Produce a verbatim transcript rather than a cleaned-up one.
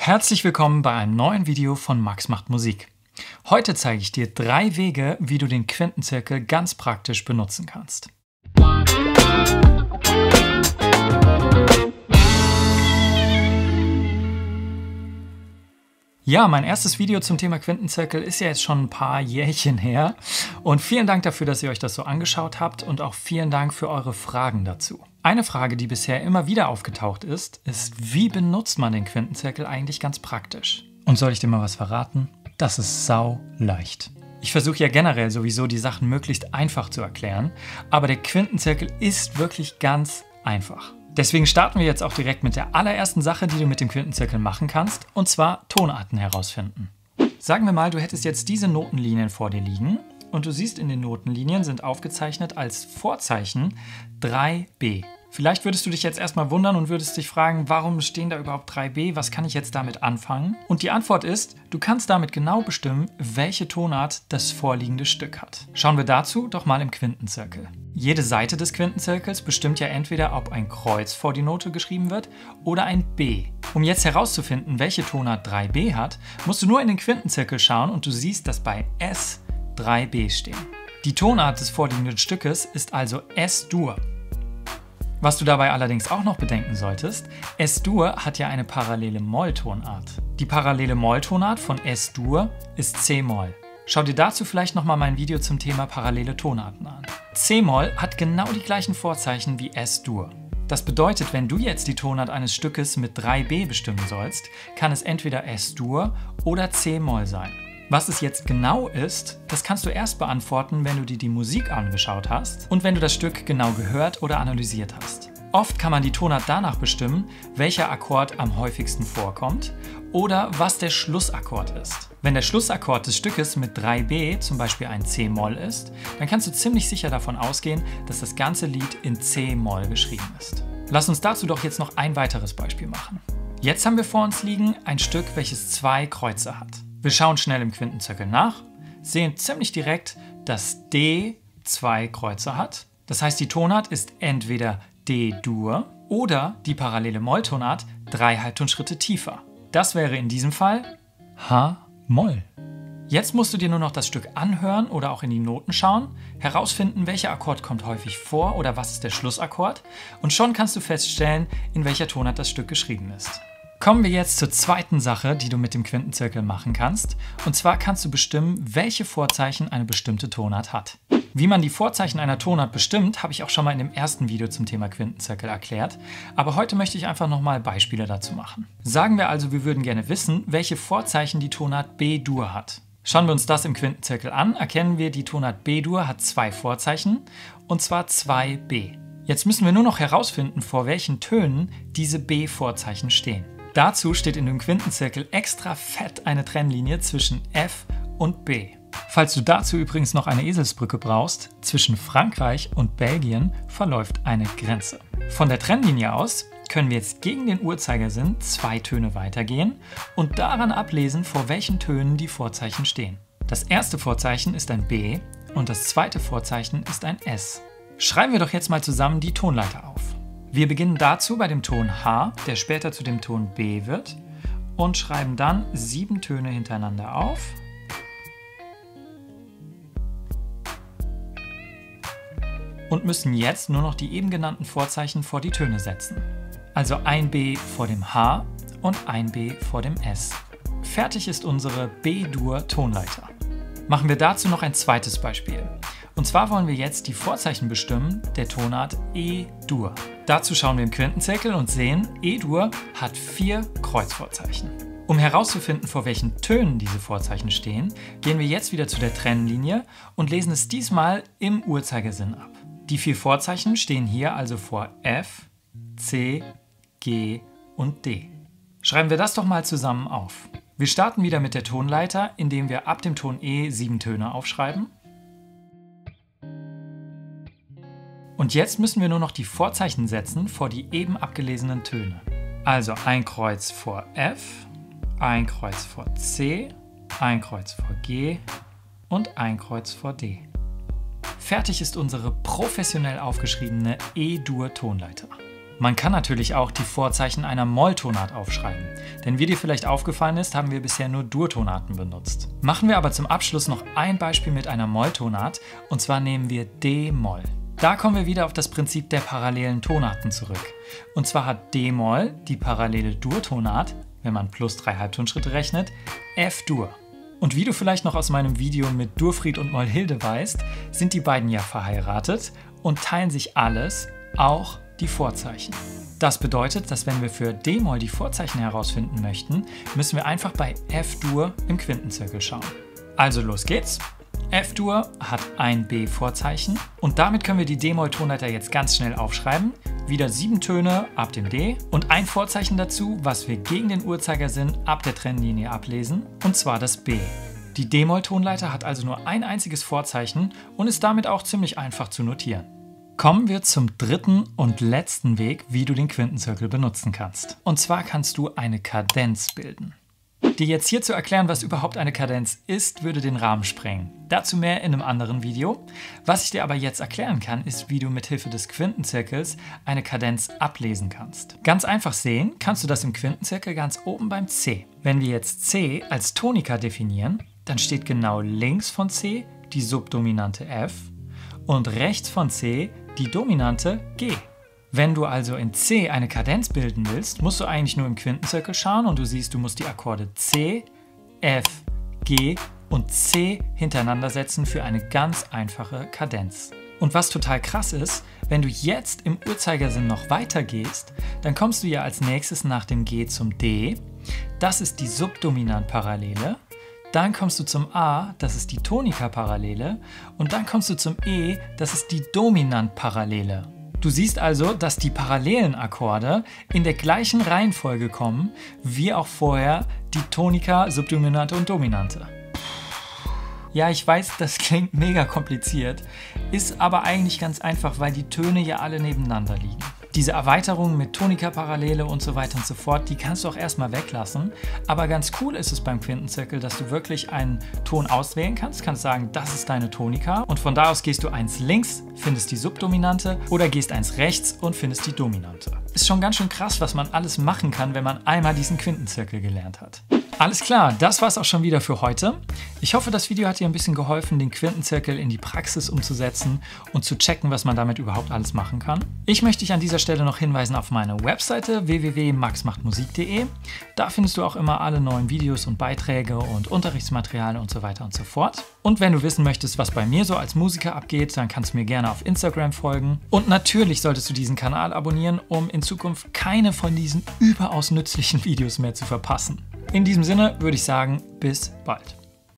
Herzlich willkommen bei einem neuen Video von Max macht Musik. Heute zeige ich dir drei Wege, wie du den Quintenzirkel ganz praktisch benutzen kannst. Ja, mein erstes Video zum Thema Quintenzirkel ist ja jetzt schon ein paar Jährchen her und vielen Dank dafür, dass ihr euch das so angeschaut habt und auch vielen Dank für eure Fragen dazu. Eine Frage, die bisher immer wieder aufgetaucht ist, ist, wie benutzt man den Quintenzirkel eigentlich ganz praktisch? Und soll ich dir mal was verraten? Das ist sau leicht. Ich versuche ja generell sowieso die Sachen möglichst einfach zu erklären, aber der Quintenzirkel ist wirklich ganz einfach. Deswegen starten wir jetzt auch direkt mit der allerersten Sache, die du mit dem Quintenzirkel machen kannst, und zwar Tonarten herausfinden. Sagen wir mal, du hättest jetzt diese Notenlinien vor dir liegen und du siehst, in den Notenlinien sind aufgezeichnet als Vorzeichen drei B. Vielleicht würdest du dich jetzt erstmal wundern und würdest dich fragen, warum stehen da überhaupt drei B? Was kann ich jetzt damit anfangen? Und die Antwort ist, du kannst damit genau bestimmen, welche Tonart das vorliegende Stück hat. Schauen wir dazu doch mal im Quintenzirkel. Jede Seite des Quintenzirkels bestimmt ja entweder, ob ein Kreuz vor die Note geschrieben wird oder ein B. Um jetzt herauszufinden, welche Tonart drei B hat, musst du nur in den Quintenzirkel schauen und du siehst, dass bei S drei B stehen. Die Tonart des vorliegenden Stückes ist also S-Dur. Was du dabei allerdings auch noch bedenken solltest, S-Dur hat ja eine parallele Molltonart. Die parallele Molltonart von S-Dur ist C-Moll. Schau dir dazu vielleicht nochmal mein Video zum Thema parallele Tonarten an. C-Moll hat genau die gleichen Vorzeichen wie S-Dur. Das bedeutet, wenn du jetzt die Tonart eines Stückes mit drei B bestimmen sollst, kann es entweder S-Dur oder C-Moll sein. Was es jetzt genau ist, das kannst du erst beantworten, wenn du dir die Musik angeschaut hast und wenn du das Stück genau gehört oder analysiert hast. Oft kann man die Tonart danach bestimmen, welcher Akkord am häufigsten vorkommt oder was der Schlussakkord ist. Wenn der Schlussakkord des Stückes mit drei B zum Beispiel ein C-Moll ist, dann kannst du ziemlich sicher davon ausgehen, dass das ganze Lied in C-Moll geschrieben ist. Lass uns dazu doch jetzt noch ein weiteres Beispiel machen. Jetzt haben wir vor uns liegen ein Stück, welches zwei Kreuze hat. Wir schauen schnell im Quintenzirkel nach, sehen ziemlich direkt, dass D zwei Kreuze hat. Das heißt, die Tonart ist entweder D-Dur oder die parallele Molltonart drei Halbtonschritte tiefer. Das wäre in diesem Fall H-Moll. Jetzt musst du dir nur noch das Stück anhören oder auch in die Noten schauen, herausfinden, welcher Akkord kommt häufig vor oder was ist der Schlussakkord, und schon kannst du feststellen, in welcher Tonart das Stück geschrieben ist. Kommen wir jetzt zur zweiten Sache, die du mit dem Quintenzirkel machen kannst. Und zwar kannst du bestimmen, welche Vorzeichen eine bestimmte Tonart hat. Wie man die Vorzeichen einer Tonart bestimmt, habe ich auch schon mal in dem ersten Video zum Thema Quintenzirkel erklärt. Aber heute möchte ich einfach nochmal Beispiele dazu machen. Sagen wir also, wir würden gerne wissen, welche Vorzeichen die Tonart B-Dur hat. Schauen wir uns das im Quintenzirkel an, erkennen wir, die Tonart B-Dur hat zwei Vorzeichen, und zwar zwei B. Jetzt müssen wir nur noch herausfinden, vor welchen Tönen diese B-Vorzeichen stehen. Dazu steht in dem Quintenzirkel extra fett eine Trennlinie zwischen F und B. Falls du dazu übrigens noch eine Eselsbrücke brauchst, zwischen Frankreich und Belgien verläuft eine Grenze. Von der Trennlinie aus können wir jetzt gegen den Uhrzeigersinn zwei Töne weitergehen und daran ablesen, vor welchen Tönen die Vorzeichen stehen. Das erste Vorzeichen ist ein B und das zweite Vorzeichen ist ein S. Schreiben wir doch jetzt mal zusammen die Tonleiter auf. Wir beginnen dazu bei dem Ton H, der später zu dem Ton B wird, und schreiben dann sieben Töne hintereinander auf. Und müssen jetzt nur noch die eben genannten Vorzeichen vor die Töne setzen. Also ein B vor dem H und ein B vor dem S. Fertig ist unsere B-Dur-Tonleiter. Machen wir dazu noch ein zweites Beispiel. Und zwar wollen wir jetzt die Vorzeichen bestimmen der Tonart E-Dur. Dazu schauen wir im Quintenzirkel und sehen, E-Dur hat vier Kreuzvorzeichen. Um herauszufinden, vor welchen Tönen diese Vorzeichen stehen, gehen wir jetzt wieder zu der Trennlinie und lesen es diesmal im Uhrzeigersinn ab. Die vier Vorzeichen stehen hier also vor F, C, G und D. Schreiben wir das doch mal zusammen auf. Wir starten wieder mit der Tonleiter, indem wir ab dem Ton E sieben Töne aufschreiben. Und jetzt müssen wir nur noch die Vorzeichen setzen vor die eben abgelesenen Töne. Also ein Kreuz vor F, ein Kreuz vor C, ein Kreuz vor G und ein Kreuz vor D. Fertig ist unsere professionell aufgeschriebene E-Dur-Tonleiter. Man kann natürlich auch die Vorzeichen einer Molltonart aufschreiben. Denn wie dir vielleicht aufgefallen ist, haben wir bisher nur Durtonarten benutzt. Machen wir aber zum Abschluss noch ein Beispiel mit einer Molltonart, und zwar nehmen wir D-Moll. Da kommen wir wieder auf das Prinzip der parallelen Tonarten zurück. Und zwar hat D-Moll die parallele Durtonart, wenn man plus drei Halbtonschritte rechnet, F-Dur. Und wie du vielleicht noch aus meinem Video mit Durfried und Mollhilde weißt, sind die beiden ja verheiratet und teilen sich alles, auch die Vorzeichen. Das bedeutet, dass wenn wir für D-Moll die Vorzeichen herausfinden möchten, müssen wir einfach bei F-Dur im Quintenzirkel schauen. Also los geht's. F-Dur hat ein B-Vorzeichen und damit können wir die D-Moll-Tonleiter jetzt ganz schnell aufschreiben. Wieder sieben Töne ab dem D und ein Vorzeichen dazu, was wir gegen den Uhrzeigersinn ab der Trennlinie ablesen, und zwar das B. Die D-Moll-Tonleiter hat also nur ein einziges Vorzeichen und ist damit auch ziemlich einfach zu notieren. Kommen wir zum dritten und letzten Weg, wie du den Quintenzirkel benutzen kannst. Und zwar kannst du eine Kadenz bilden. Dir jetzt hier zu erklären, was überhaupt eine Kadenz ist, würde den Rahmen sprengen. Dazu mehr in einem anderen Video. Was ich dir aber jetzt erklären kann, ist, wie du mithilfe des Quintenzirkels eine Kadenz ablesen kannst. Ganz einfach sehen kannst du das im Quintenzirkel ganz oben beim C. Wenn wir jetzt C als Tonika definieren, dann steht genau links von C die Subdominante F und rechts von C die Dominante G. Wenn du also in C eine Kadenz bilden willst, musst du eigentlich nur im Quintenzirkel schauen und du siehst, du musst die Akkorde C, F, G und C hintereinander setzen für eine ganz einfache Kadenz. Und was total krass ist, wenn du jetzt im Uhrzeigersinn noch weiter gehst, dann kommst du ja als nächstes nach dem G zum D. Das ist die Subdominantparallele. Dann kommst du zum A, das ist die Tonika-Parallele. Und dann kommst du zum E, das ist die Dominantparallele. Du siehst also, dass die parallelen Akkorde in der gleichen Reihenfolge kommen, wie auch vorher die Tonika, Subdominante und Dominante. Ja, ich weiß, das klingt mega kompliziert, ist aber eigentlich ganz einfach, weil die Töne ja alle nebeneinander liegen. Diese Erweiterungen mit Tonika-Parallele und so weiter und so fort, die kannst du auch erstmal weglassen. Aber ganz cool ist es beim Quintenzirkel, dass du wirklich einen Ton auswählen kannst. Du kannst sagen, das ist deine Tonika. Und von da aus gehst du eins links, findest die Subdominante oder gehst eins rechts und findest die Dominante. Ist schon ganz schön krass, was man alles machen kann, wenn man einmal diesen Quintenzirkel gelernt hat. Alles klar, das war's auch schon wieder für heute. Ich hoffe, das Video hat dir ein bisschen geholfen, den Quintenzirkel in die Praxis umzusetzen und zu checken, was man damit überhaupt alles machen kann. Ich möchte dich an dieser Stelle noch hinweisen auf meine Webseite w w w punkt max macht musik punkt de. Da findest du auch immer alle neuen Videos und Beiträge und Unterrichtsmaterial und so weiter und so fort. Und wenn du wissen möchtest, was bei mir so als Musiker abgeht, dann kannst du mir gerne auf Instagram folgen. Und natürlich solltest du diesen Kanal abonnieren, um in Zukunft keine von diesen überaus nützlichen Videos mehr zu verpassen. In diesem Sinne würde ich sagen, bis bald.